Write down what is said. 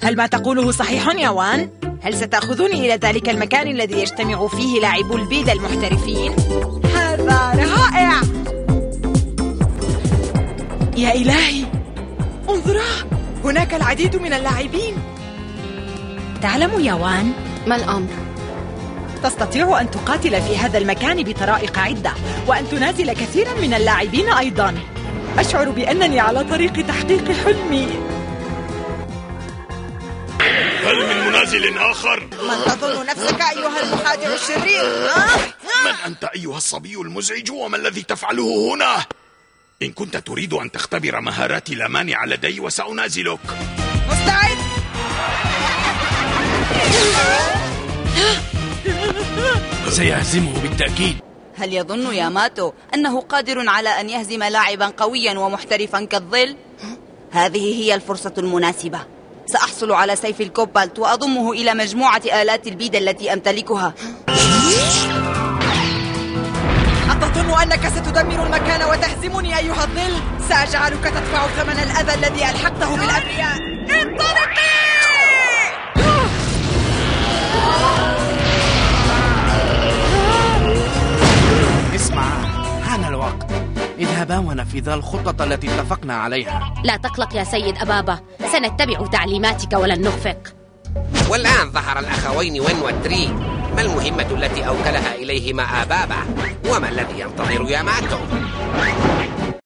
هل ما تقوله صحيح يا وان؟ هل ستأخذني إلى ذلك المكان الذي يجتمع فيه لاعبو البيد المحترفين؟ هذا رائع! يا إلهي، انظرا، هناك العديد من اللاعبين. تعلم يا وان ما الأمر؟ تستطيع أن تقاتل في هذا المكان بطرائق عدة، وأن تنازل كثيرا من اللاعبين أيضا. أشعر بأنني على طريق تحقيق حلمي. هل من منازل آخر؟ من تظن نفسك أيها المخادع الشرير؟ من أنت أيها الصبي المزعج؟ وما الذي تفعله هنا؟ إن كنت تريد أن تختبر مهاراتي لا مانع لدي، وسأنازلك. مستعد؟ سيهزمه بالتأكيد. هل يظن ياماتو أنه قادر على أن يهزم لاعبا قويا ومحترفا كالظل؟ هذه هي الفرصة المناسبة. سأحصل على سيف الكوبالت وأضمه إلى مجموعة آلات البيد التي أمتلكها. أتظن أنك ستدمر المكان وتهزمني أيها الظل؟ سأجعلك تدفع ثمن الأذى الذي ألحقته بالأبرياء. انطلقي! اسمع، حان الوقت. اذهبا ونفذا الخطة التي اتفقنا عليها. لا تقلق يا سيد أبابا، سنتبع تعليماتك ولن نخفق. والآن ظهر الأخوين وين وتري. ما المهمة التي أوكلها إليهما آبابا؟ وما الذي ينتظر ياماتو؟